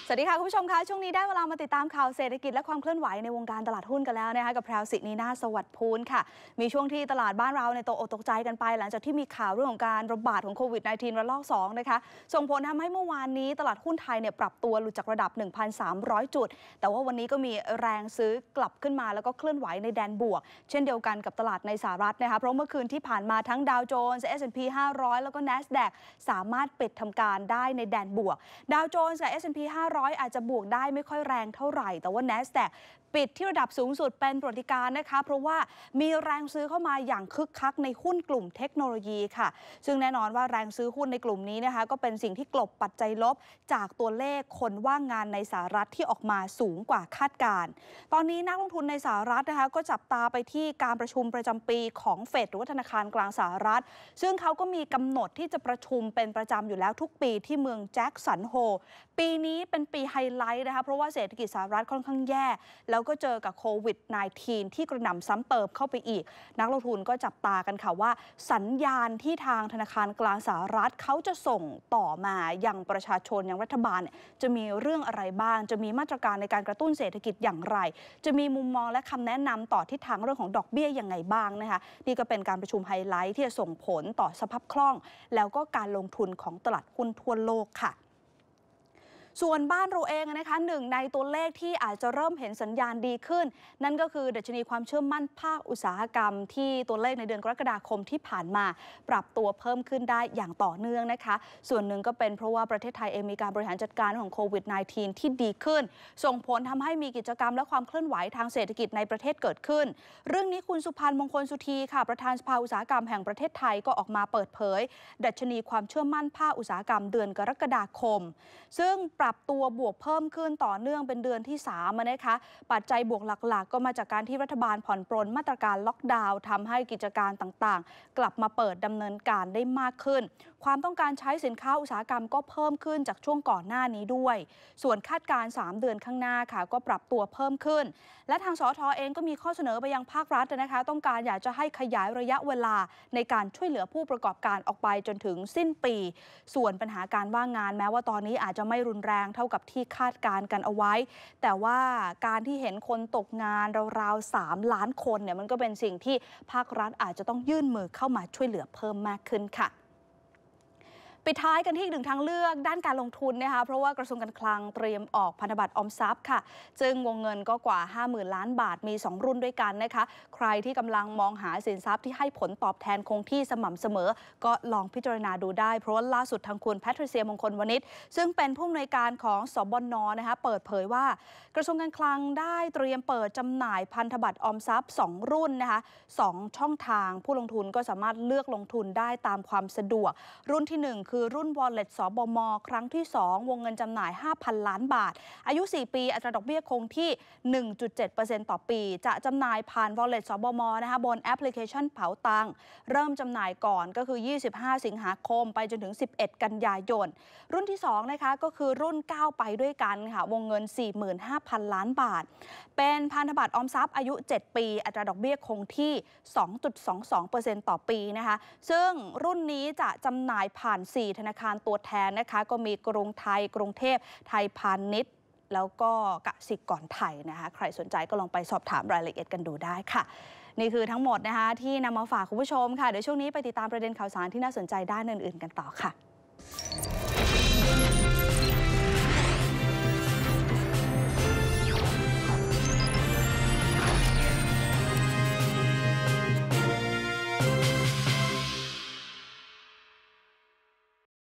สวัสดีค่ะคุณผู้ชมคะช่วงนี้ได้เวลามาติดตามข่าวเศรษฐกิจและความเคลื่อนไหวในวงการตลาดหุ้นกันแล้วนะคะกับแพรวศินีนาสวัสดิ์พูนค่ะมีช่วงที่ตลาดบ้านเราในตกอกตกใจกันไปหลังจากที่มีข่าวเรื่องของการระบาดของโควิด -19 ระลอก2นะคะส่งผลทำให้เมื่อวานนี้ตลาดหุ้นไทยเนี่ยปรับตัวหลุดจากระดับ 1,300 จุดแต่ว่าวันนี้ก็มีแรงซื้อกลับขึ้นมาแล้วก็เคลื่อนไหวในแดนบวกเช่นเดียวกันกับตลาดในสหรัฐนะคะเพราะเมื่อคืนที่ผ่านมาทั้งดาวโจนส์ S&P 500แล้วก็ NASDAQ สามารถปิดทำการได้ในแดนบวกดาวโจนส์กับ S&P 500อาจจะบวกได้ไม่ค่อยแรงเท่าไหร่แต่ว่า NASDAQ ปิดที่ระดับสูงสุดเป็นประวัติการณ์นะคะเพราะว่ามีแรงซื้อเข้ามาอย่างคึกคักในหุ้นกลุ่มเทคโนโลยีค่ะซึ่งแน่นอนว่าแรงซื้อหุ้นในกลุ่มนี้นะคะก็เป็นสิ่งที่กลบปัจจัยลบจากตัวเลขคนว่างงานในสหรัฐที่ออกมาสูงกว่าคาดการณ์ตอนนี้นักลงทุนในสหรัฐนะคะก็จับตาไปที่การประชุมประจำปีของเฟดหรือว่าธนาคารกลางสหรัฐซึ่งเขาก็มีกำหนดที่จะประชุมเป็นประจำอยู่แล้วทุกปีที่เมืองแจ็คสันโฮปีนี้เป็นปีไฮไลท์นะคะเพราะว่าเศรษฐกิจสหรัฐค่อนข้างแย่แล้วก็เจอกับโควิด -19 ที่กระหน่ำซ้ำเติมเข้าไปอีกนักลงทุนก็จับตากันค่ะว่าสัญญาณที่ทางธนาคารกลางสหรัฐเขาจะส่งต่อมายังประชาชนยังรัฐบาลจะมีเรื่องอะไรบ้างจะมีมาตรการในการกระตุ้นเศรษฐกิจอย่างไรจะมีมุมมองและคำแนะนำต่อทิศทางเรื่องของดอกเบี้ยยังไงบ้างนะคะนี่ก็เป็นการประชุมไฮไลท์ที่จะส่งผลต่อสภาพคล่องแล้วก็การลงทุนของตลาดหุ้นทั่วโลกค่ะส่วนบ้านเราเองนะคะหนึ่งในตัวเลขที่อาจจะเริ่มเห็นสัญญาณดีขึ้นนั่นก็คือดัชนีความเชื่อมั่นภาคอุตสาหกรรมที่ตัวเลขในเดือนกรกฎาคมที่ผ่านมาปรับตัวเพิ่มขึ้นได้อย่างต่อเนื่องนะคะส่วนหนึ่งก็เป็นเพราะว่าประเทศไทยเองมีการบริหารจัดการของโควิด -19 ที่ดีขึ้นส่งผลทำให้มีกิจกรรมและความเคลื่อนไหวทางเศรษฐกิจในประเทศเกิดขึ้นเรื่องนี้คุณสุพันธ์มงคลสุธีค่ะประธานสภาอุตสาหกรรมแห่งประเทศไทยก็ออกมาเปิดเผยดัชนีความเชื่อมั่นภาคอุตสาหกรรมเดือนกรกฎาคมซึ่งปรับตัวบวกเพิ่มขึ้นต่อเนื่องเป็นเดือนที่3นะคะปัจจัยบวกหลักๆก็มาจากการที่รัฐบาลผ่อนปรนมาตรการล็อกดาวน์ทำให้กิจการต่างๆกลับมาเปิดดำเนินการได้มากขึ้นความต้องการใช้สินค้าอุตสาหกรรมก็เพิ่มขึ้นจากช่วงก่อนหน้านี้ด้วยส่วนคาดการณ์3เดือนข้างหน้าค่ะก็ปรับตัวเพิ่มขึ้นและทางสท.เองก็มีข้อเสนอไปยังภาครัฐนะคะต้องการอยากจะให้ขยายระยะเวลาในการช่วยเหลือผู้ประกอบการออกไปจนถึงสิ้นปีส่วนปัญหาการว่างงานแม้ว่าตอนนี้อาจจะไม่รุนแรงเท่ากับที่คาดการณ์กันเอาไว้แต่ว่าการที่เห็นคนตกงานราวๆ3 ล้านคนเนี่ยมันก็เป็นสิ่งที่ภาครัฐอาจจะต้องยื่นมือเข้ามาช่วยเหลือเพิ่มมากขึ้นค่ะปิดท้ายกันที่อีกหนึ่งทางเลือกด้านการลงทุนนะคะเพราะว่ากระทรวงการคลังเตรียมออกพันธบัตรออมทรัพย์ค่ะซึ่งวงเงินก็กว่า 50,000 ล้านบาทมี2รุ่นด้วยกันนะคะใครที่กำลังมองหาสินทรัพย์ที่ให้ผลตอบแทนคงที่สม่ำเสมอก็ลองพิจารณาดูได้เพราะว่าล่าสุดทางคุณแพทริเซียมงคลวณิชซึ่งเป็นผู้อำนวยการของสบน.นะคะเปิดเผยว่ากระทรวงการคลังได้เตรียมเปิดจำหน่ายพันธบัตรออมทรัพย์2รุ่นนะคะ2ช่องทางผู้ลงทุนก็สามารถเลือกลงทุนได้ตามความสะดวกรุ่นที่1คือรุ่น Wallet สบม.ครั้งที่2วงเงินจำหน่าย 5,000 ล้านบาทอายุ4ปีอัตราดอกเบี้ยคงที่ 1.7% ต่อปีจะจำหน่ายผ่าน Wallet สบม.นะคะบนแอปพลิเคชันเป๋าตังเริ่มจำหน่ายก่อนก็คือ25 สิงหาคมไปจนถึง11 กันยายนรุ่นที่2นะคะก็คือรุ่น9ไปด้วยกันค่ะวงเงิน 45,000 ล้านบาทเป็นพันธบัตรออมทรัพย์อายุ7ปีอัตราดอกเบี้ยคงที่ 2.22% ต่อปีนะคะซึ่งรุ่นนี้จะจำหน่ายผ่าน4ธนาคารตัวแทนนะคะก็มีกรุงไทยกรุงเทพไทยพาณิชย์แล้วก็กสิกรไทยนะคะใครสนใจก็ลองไปสอบถามรายละเอียดกันดูได้ค่ะนี่คือทั้งหมดนะคะที่นำมาฝากคุณผู้ชมค่ะเดี๋ยวช่วงนี้ไปติดตามประเด็นข่าวสารที่น่าสนใจด้านอื่นๆกันต่อค่ะ